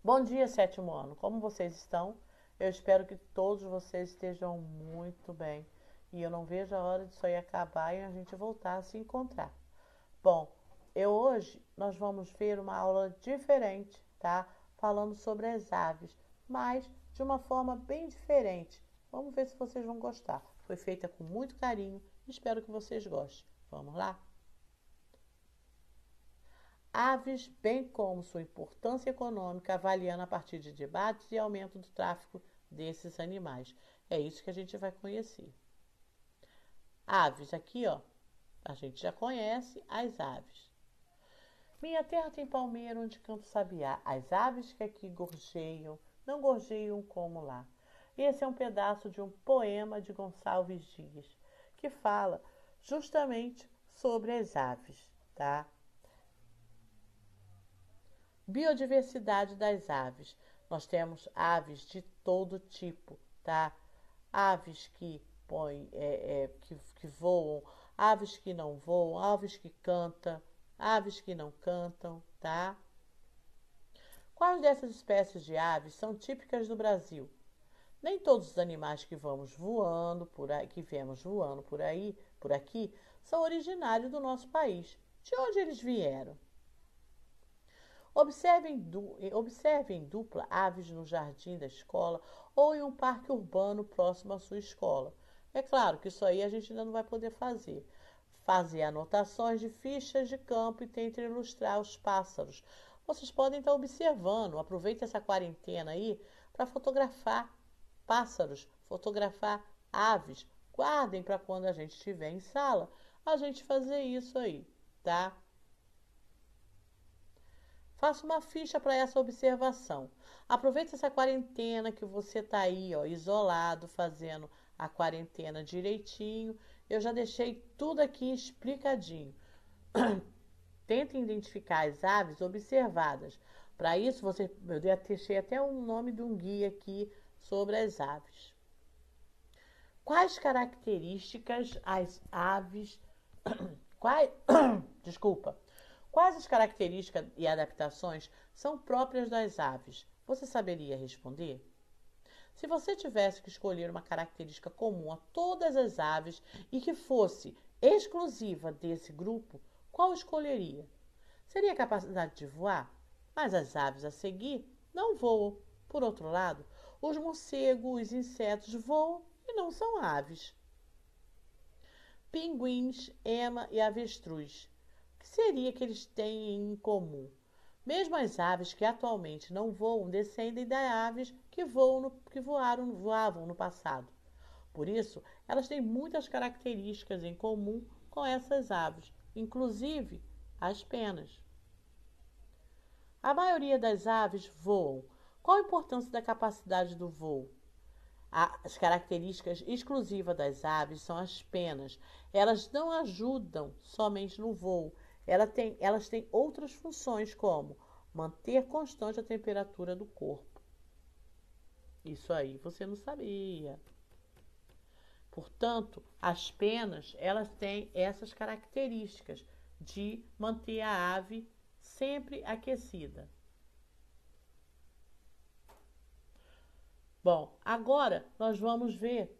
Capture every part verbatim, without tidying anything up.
Bom dia, sétimo ano. Como vocês estão? Eu espero que todos vocês estejam muito bem. E eu não vejo a hora disso aí acabar e a gente voltar a se encontrar. Bom, eu hoje nós vamos ver uma aula diferente, tá? Falando sobre as aves, mas de uma forma bem diferente. Vamos ver se vocês vão gostar. Foi feita com muito carinho. Espero que vocês gostem. Vamos lá? Aves, bem como sua importância econômica, avaliando a partir de debates e aumento do tráfico desses animais. É isso que a gente vai conhecer. Aves, aqui ó, a gente já conhece as aves. Minha terra tem palmeira onde canta o sabiá. As aves que aqui gorjeiam, não gorjeiam como lá. Esse é um pedaço de um poema de Gonçalves Dias, que fala justamente sobre as aves, tá? Biodiversidade das aves. Nós temos aves de todo tipo, tá? Aves que põem, é, é, que, que voam, aves que não voam, aves que cantam, aves que não cantam, tá? Quais dessas espécies de aves são típicas do Brasil? Nem todos os animais que vamos voando por aí, que vemos voando por aí, por aqui, são originários do nosso país. De onde eles vieram? Observem, du observe em dupla aves no jardim da escola ou em um parque urbano próximo à sua escola. É claro que isso aí a gente ainda não vai poder fazer. Fazer anotações de fichas de campo e tentar ilustrar os pássaros. Vocês podem estar observando. Aproveite essa quarentena aí para fotografar pássaros, fotografar aves. Guardem para quando a gente estiver em sala, a gente fazer isso aí, tá? Faça uma ficha para essa observação. Aproveite essa quarentena que você está aí, ó, isolado, fazendo a quarentena direitinho. Eu já deixei tudo aqui explicadinho. Tente identificar as aves observadas. Para isso, você, eu deixei até o nome de um guia aqui sobre as aves. Quais características as aves... Quais... Desculpa. Quais as características e adaptações são próprias das aves? Você saberia responder? Se você tivesse que escolher uma característica comum a todas as aves e que fosse exclusiva desse grupo, qual escolheria? Seria a capacidade de voar? Mas as aves a seguir não voam. Por outro lado, os morcegos, os insetos voam e não são aves. Pinguins, ema e avestruz. O que seria que eles têm em comum? Mesmo as aves que atualmente não voam descendem das aves que, voam no, que voaram, voavam no passado. Por isso, elas têm muitas características em comum com essas aves, inclusive as penas. A maioria das aves voam. Qual a importância da capacidade do voo? As características exclusivas das aves são as penas. Elas não ajudam somente no voo. Elas têm, elas têm outras funções, como manter constante a temperatura do corpo. Isso aí você não sabia. Portanto, as penas, elas têm essas características de manter a ave sempre aquecida. Bom, agora nós vamos ver.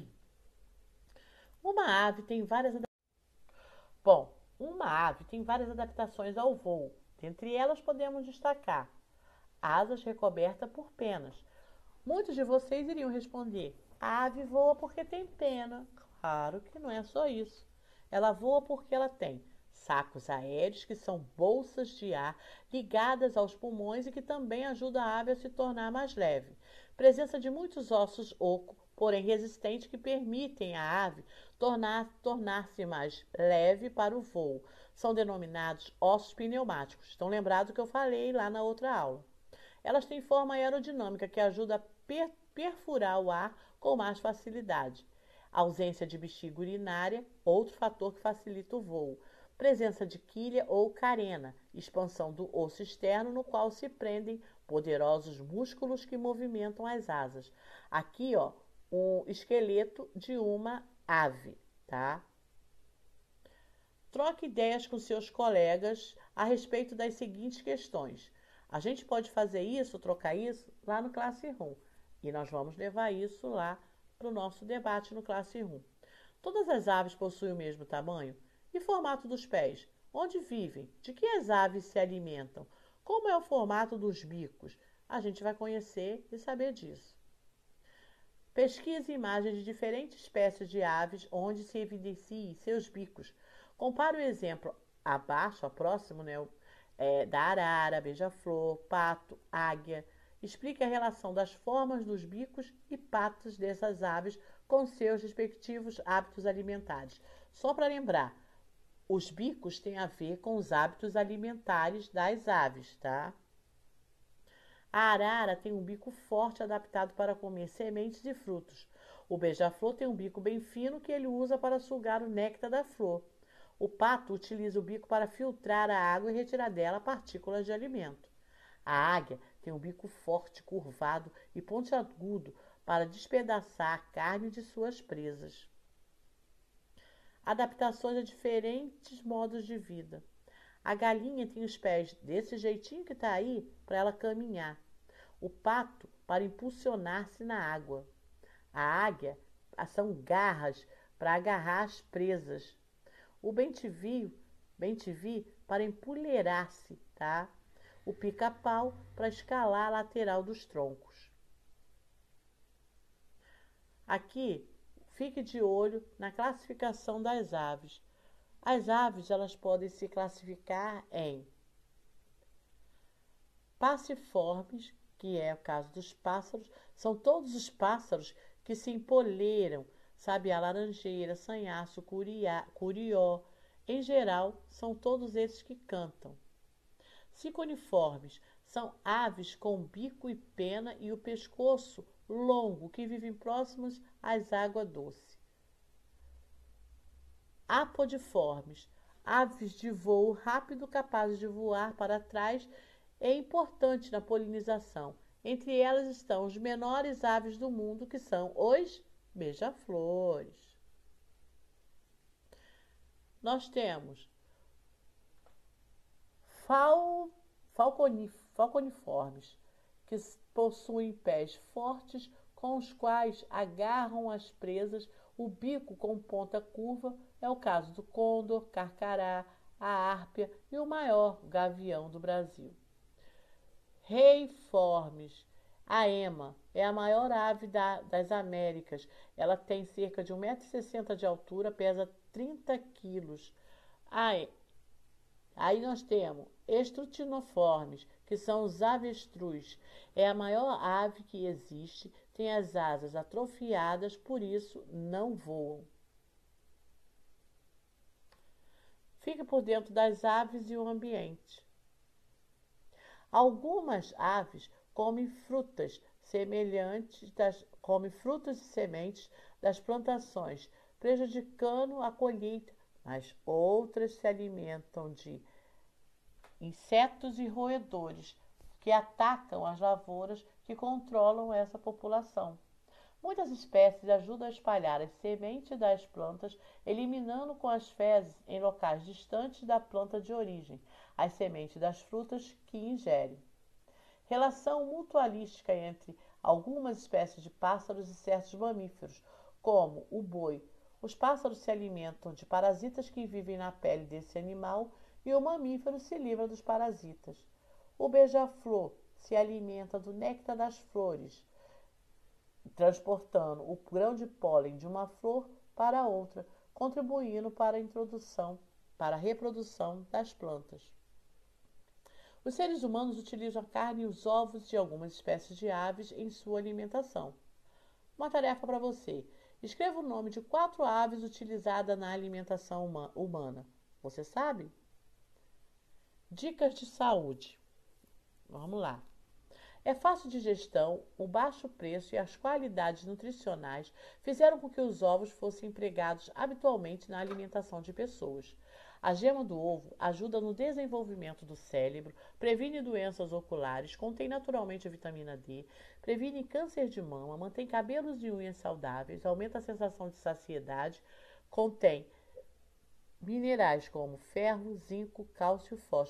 Uma ave tem várias Bom, uma ave tem várias adaptações ao voo. Dentre elas podemos destacar asas recobertas por penas. Muitos de vocês iriam responder: a ave voa porque tem pena. Claro que não é só isso. Ela voa porque ela tem sacos aéreos, que são bolsas de ar ligadas aos pulmões e que também ajudam a ave a se tornar mais leve. Presença de muitos ossos oco, porém resistentes, que permitem à ave tornar, tornar-se mais leve para o voo. São denominados ossos pneumáticos. Estão lembrados do que eu falei lá na outra aula. Elas têm forma aerodinâmica que ajuda a per perfurar o ar com mais facilidade. Ausência de bexiga urinária, outro fator que facilita o voo. Presença de quilha ou carena, expansão do osso externo no qual se prendem poderosos músculos que movimentam as asas. Aqui, ó, o esqueleto de uma ave, tá? Troque ideias com seus colegas a respeito das seguintes questões. A gente pode fazer isso, trocar isso, lá no Classroom. E nós vamos levar isso lá para o nosso debate no Classroom. Todas as aves possuem o mesmo tamanho? E formato dos pés? Onde vivem? De que as aves se alimentam? Como é o formato dos bicos? A gente vai conhecer e saber disso. Pesquise imagens de diferentes espécies de aves onde se evidenciem seus bicos. Compare o exemplo abaixo, próximo, né, é, da arara, beija-flor, pato, águia. Explique a relação das formas dos bicos e patas dessas aves com seus respectivos hábitos alimentares. Só para lembrar, os bicos têm a ver com os hábitos alimentares das aves, tá? A arara tem um bico forte adaptado para comer sementes e frutos. O beija-flor tem um bico bem fino que ele usa para sugar o néctar da flor. O pato utiliza o bico para filtrar a água e retirar dela partículas de alimento. A águia tem um bico forte, curvado e pontiagudo para despedaçar a carne de suas presas. Adaptações a diferentes modos de vida. A galinha tem os pés desse jeitinho que está aí para ela caminhar. O pato para impulsionar-se na água. A águia são garras para agarrar as presas. O bem-te-vi, bem-te-vi para empoleirar-se, tá? O pica-pau para escalar a lateral dos troncos. Aqui, fique de olho na classificação das aves. As aves, elas podem se classificar em passiformes, que é o caso dos pássaros, são todos os pássaros que se empoleiram, sabiá laranjeira, sanhaço, curiá, curió. Em geral, são todos esses que cantam. Ciconiformes são aves com bico e pena e o pescoço longo, que vivem próximos às águas doces. Apodiformes, aves de voo rápido capazes de voar para trás e importante na polinização. Entre elas estão os menores aves do mundo, que são os beija-flores. Nós temos fal, falconif, falconiformes, que possuem pés fortes com os quais agarram as presas, o bico com ponta curva, é o caso do côndor, carcará, a árpia e o maior gavião do Brasil. Reiformes. A ema é a maior ave da, das Américas. Ela tem cerca de um metro e sessenta de altura, pesa trinta quilos. Aí, aí nós temos estrutinoformes, que são os avestruz. É a maior ave que existe, tem as asas atrofiadas, por isso não voam. Fique por dentro das aves e o ambiente. Algumas aves comem frutas semelhantes das, comem frutos e sementes das plantações, prejudicando a colheita, mas outras se alimentam de insetos e roedores que atacam as lavouras que controlam essa população. Muitas espécies ajudam a espalhar as sementes das plantas, eliminando com as fezes em locais distantes da planta de origem as sementes das frutas que ingerem. Relação mutualística entre algumas espécies de pássaros e certos mamíferos, como o boi. Os pássaros se alimentam de parasitas que vivem na pele desse animal e o mamífero se livra dos parasitas. O beija-flor se alimenta do néctar das flores, transportando o grão de pólen de uma flor para outra, contribuindo para a introdução, para a reprodução das plantas. Os seres humanos utilizam a carne e os ovos de algumas espécies de aves em sua alimentação. Uma tarefa para você. Escreva o nome de quatro aves utilizadas na alimentação uma, humana. Você sabe? Dicas de saúde. Vamos lá. É fácil de digestão, o baixo preço e as qualidades nutricionais fizeram com que os ovos fossem empregados habitualmente na alimentação de pessoas. A gema do ovo ajuda no desenvolvimento do cérebro, previne doenças oculares, contém naturalmente a vitamina D, previne câncer de mama, mantém cabelos e unhas saudáveis, aumenta a sensação de saciedade, contém minerais como ferro, zinco, cálcio e fósforo.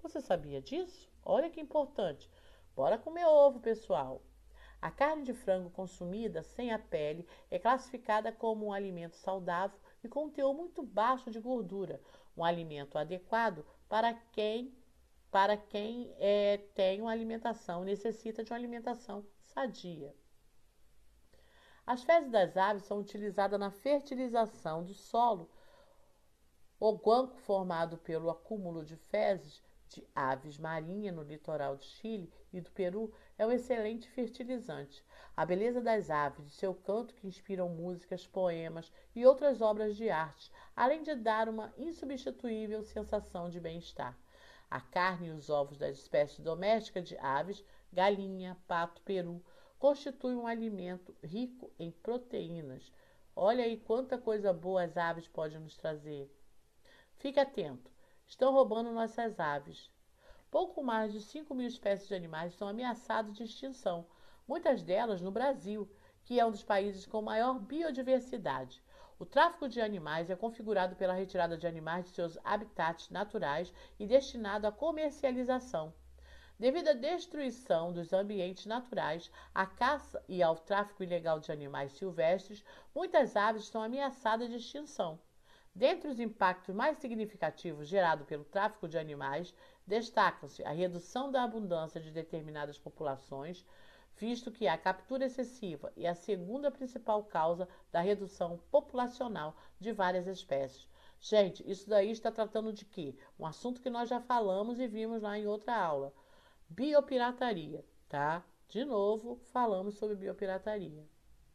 Você sabia disso? Olha que importante. Bora comer ovo, pessoal. A carne de frango consumida sem a pele é classificada como um alimento saudável e com um teor muito baixo de gordura, um alimento adequado para quem, para quem é, tem uma alimentação, necessita de uma alimentação sadia. As fezes das aves são utilizadas na fertilização do solo. O guanco formado pelo acúmulo de fezes de aves marinhas no litoral do Chile e do Peru é um excelente fertilizante. A beleza das aves, de seu canto que inspiram músicas, poemas e outras obras de arte, além de dar uma insubstituível sensação de bem-estar. A carne e os ovos das espécies domésticas de aves, galinha, pato, peru, constituem um alimento rico em proteínas. Olha aí quanta coisa boa as aves podem nos trazer. Fique atento, estão roubando nossas aves. Pouco mais de cinco mil espécies de animais são ameaçadas de extinção, muitas delas no Brasil, que é um dos países com maior biodiversidade. O tráfico de animais é configurado pela retirada de animais de seus habitats naturais e destinado à comercialização. Devido à destruição dos ambientes naturais, à caça e ao tráfico ilegal de animais silvestres, muitas aves estão ameaçadas de extinção. Dentre os impactos mais significativos gerados pelo tráfico de animais, destacam-se a redução da abundância de determinadas populações, visto que a captura excessiva é a segunda principal causa da redução populacional de várias espécies. Gente, isso daí está tratando de quê? Um assunto que nós já falamos e vimos lá em outra aula. Biopirataria, tá? De novo, falamos sobre biopirataria.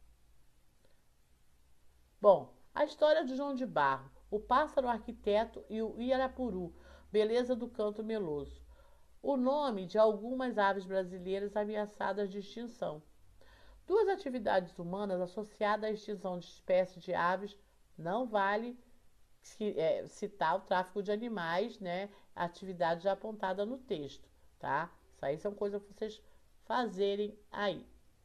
Bom, a história de João de Barro, o pássaro arquiteto e o Irapuru, beleza do canto meloso. O nome de algumas aves brasileiras ameaçadas de extinção. Duas atividades humanas associadas à extinção de espécies de aves não vale citar o tráfico de animais, né? A atividade já apontada no texto, tá? Isso aí são coisas para vocês fazerem aí.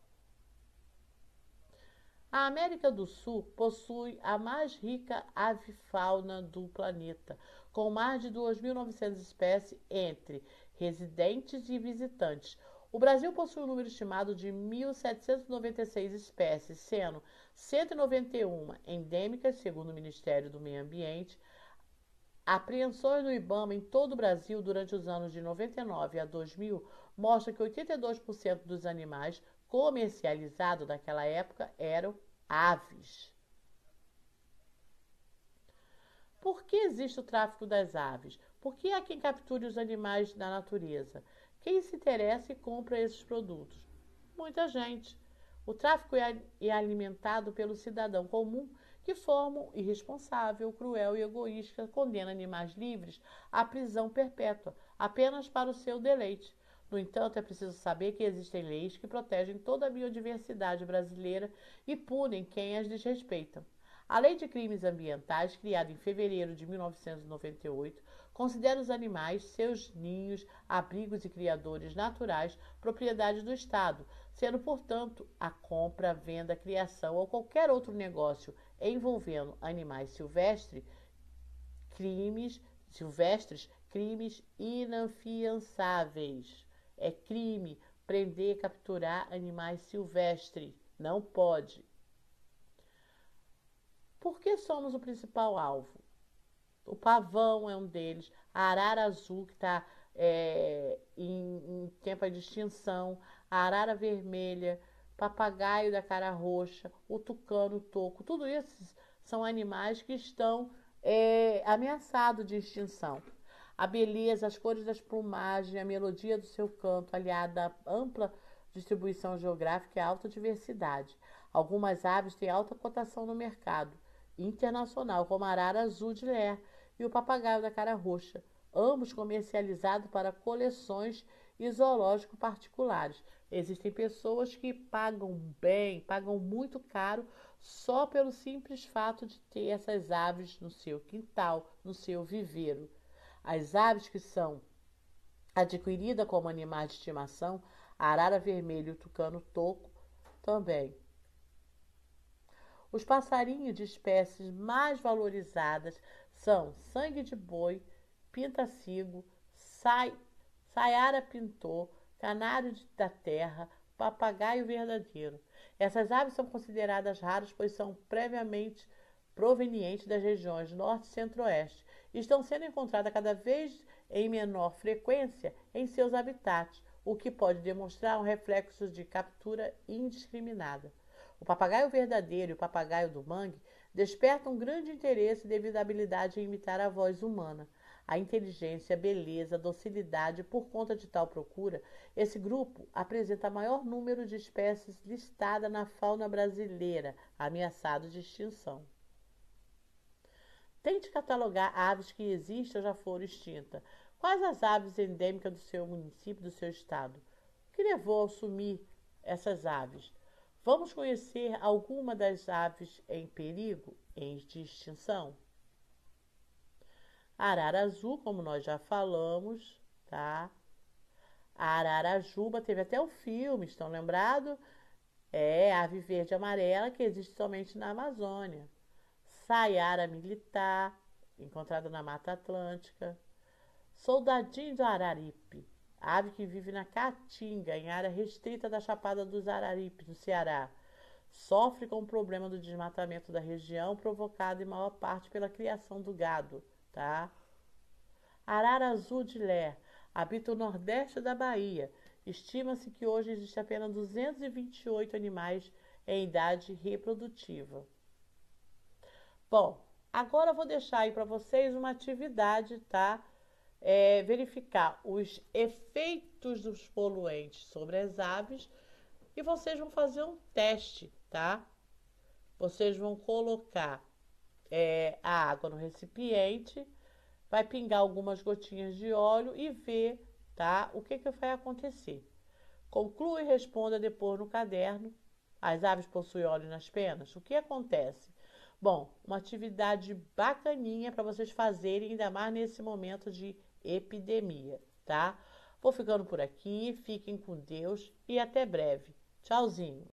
A América do Sul possui a mais rica avifauna do planeta, com mais de duas mil e novecentas espécies entre residentes e visitantes. O Brasil possui um número estimado de mil setecentas e noventa e seis espécies, sendo cento e noventa e uma endêmicas, segundo o Ministério do Meio Ambiente. Apreensões no IBAMA em todo o Brasil durante os anos de noventa e nove a dois mil mostram que oitenta e dois por cento dos animais comercializados naquela época eram aves. Por que existe o tráfico das aves? Por que há quem capture os animais na natureza? Quem se interessa e compra esses produtos? Muita gente. O tráfico é alimentado pelo cidadão comum, que forma um irresponsável, cruel e egoísta, condena animais livres à prisão perpétua, apenas para o seu deleite. No entanto, é preciso saber que existem leis que protegem toda a biodiversidade brasileira e punem quem as desrespeitam. A Lei de Crimes Ambientais, criada em fevereiro de mil novecentos e noventa e oito, considera os animais, seus ninhos, abrigos e criadores naturais propriedade do Estado, sendo, portanto, a compra, venda, criação ou qualquer outro negócio envolvendo animais silvestres, crimes, silvestres, crimes inafiançáveis. É crime prender, capturar animais silvestres. Não pode. Por que somos o principal alvo? O pavão é um deles, a arara azul, que está é, em, em tempo de extinção, a arara vermelha, papagaio da cara roxa, o tucano, o toco, tudo isso são animais que estão é, ameaçados de extinção. A beleza, as cores das plumagens, a melodia do seu canto, aliada à ampla distribuição geográfica e à alta diversidade. Algumas aves têm alta cotação no mercado internacional, como a arara azul de Leer e o papagaio da cara roxa, ambos comercializados para coleções e zoológicos particulares. Existem pessoas que pagam bem, pagam muito caro só pelo simples fato de ter essas aves no seu quintal, no seu viveiro. As aves que são adquiridas como animais de estimação, a arara vermelha e o tucano toco também. Os passarinhos de espécies mais valorizadas são sangue de boi, pintacigo, Sai, Sayara pintor, canário da terra, papagaio verdadeiro. Essas aves são consideradas raras, pois são previamente provenientes das regiões norte e centro-oeste e estão sendo encontradas cada vez em menor frequência em seus habitats, o que pode demonstrar um reflexo de captura indiscriminada. O papagaio verdadeiro e o papagaio do mangue despertam um grande interesse devido à habilidade em imitar a voz humana. A inteligência, a beleza, a docilidade. Por conta de tal procura, esse grupo apresenta maior número de espécies listada na fauna brasileira, ameaçados de extinção. Tente catalogar aves que existem ou já foram extintas. Quais as aves endêmicas do seu município, do seu estado? O que levou a sumir essas aves? Vamos conhecer alguma das aves em perigo, em de extinção? A arara azul, como nós já falamos, tá? A ararajuba teve até o filme, estão lembrados? É a ave verde e amarela que existe somente na Amazônia. Sayara militar, encontrada na Mata Atlântica. Soldadinho do Araripe, ave que vive na Caatinga, em área restrita da Chapada dos Araripes, no Ceará. Sofre com o problema do desmatamento da região, provocado em maior parte pela criação do gado, tá? Arara azul de Lé, habita o nordeste da Bahia. Estima-se que hoje existe apenas duzentos e vinte e oito animais em idade reprodutiva. Bom, agora eu vou deixar aí para vocês uma atividade, tá? É, verificar os efeitos dos poluentes sobre as aves e vocês vão fazer um teste, tá? Vocês vão colocar é, a água no recipiente, vai pingar algumas gotinhas de óleo e ver, tá? O que, que vai acontecer. Conclua e responda depois no caderno. As aves possuem óleo nas penas? O que acontece? Bom, uma atividade bacaninha para vocês fazerem, ainda mais nesse momento de epidemia, tá? Vou ficando por aqui, fiquem com Deus e até breve. Tchauzinho!